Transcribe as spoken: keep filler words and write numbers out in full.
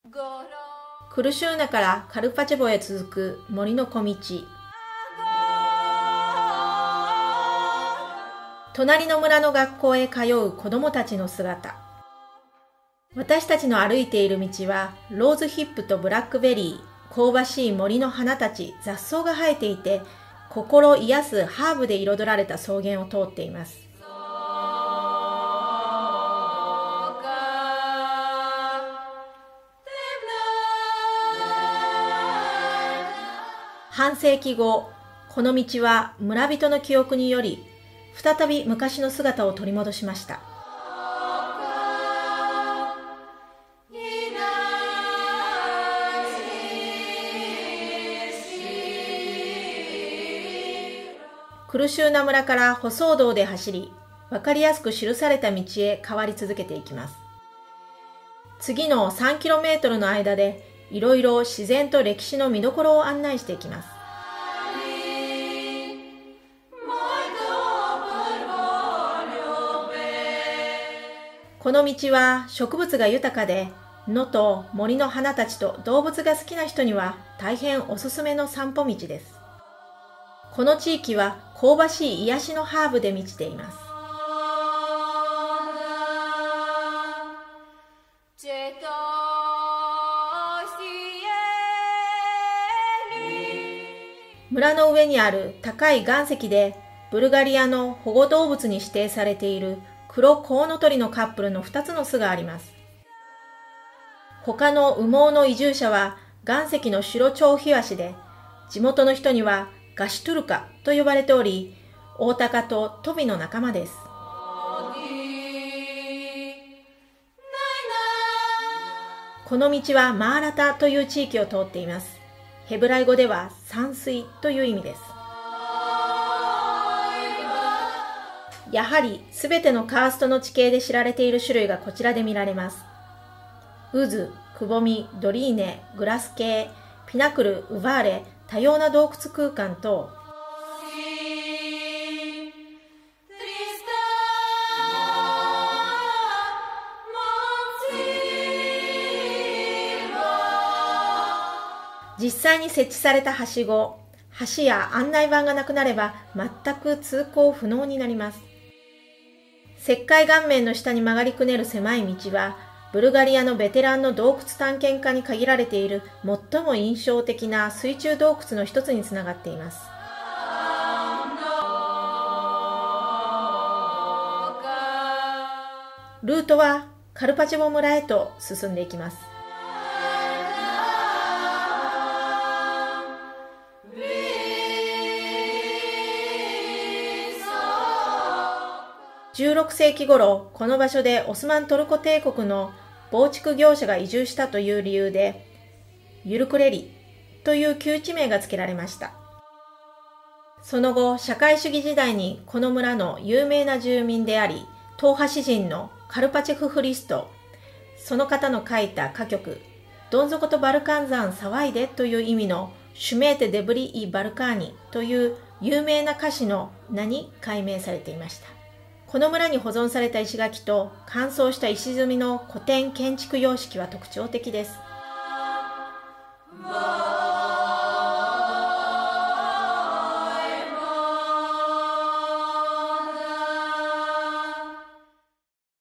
クルシューナからカルパチェボへ続く森の小道。隣の村の学校へ通う子供たちの姿。私たちの歩いている道はローズヒップとブラックベリー、香ばしい森の花たち、雑草が生えていて、心癒すハーブで彩られた草原を通っています。半世紀後、この道は村人の記憶により、再び昔の姿を取り戻しました。クルシューナ村から舗装道で走り、わかりやすく記された道へ変わり続けていきます。次の さんキロメートル の間で、いろいろ自然と歴史の見どころを案内していきます。この道は植物が豊かで、野と森の花たちと動物が好きな人には大変おすすめの散歩道です。この地域は香ばしい癒しのハーブで満ちています。村の上にある高い岩石でブルガリアの保護動物に指定されている黒コウノトリのカップルのふたつの巣があります。他の羽毛の移住者は岩石の白蝶ヒワシで、地元の人にはガシトゥルカと呼ばれており、オオタカとトビの仲間です。この道はマーラタという地域を通っています。ヘブライ語では山水という意味です。やはりすべてのカーストの地形で知られている種類がこちらで見られます。渦、くぼみ、ドリーネ、グラス系、ピナクル、ウバーレ、多様な洞窟空間と、実際に設置されたはしご、橋や案内板がなくなれば全く通行不能になります。石灰岩面の下に曲がりくねる狭い道は、ブルガリアのベテランの洞窟探検家に限られている最も印象的な水中洞窟の一つにつながっています。ルートはカルパチェボ村へと進んでいきます。じゅうろくせいき頃、この場所でオスマントルコ帝国の防築業者が移住したという理由で、ユルクレリという旧地名が付けられました。その後、社会主義時代にこの村の有名な住民であり、東派詩人のカルパチェフ・フリスト、その方の書いた歌曲、どん底とバルカン山騒いでという意味のシュメーテ・デブリ・イ・バルカーニという有名な歌詞の名に改名されていました。この村に保存された石垣と乾燥した石積みの古典建築様式は特徴的です。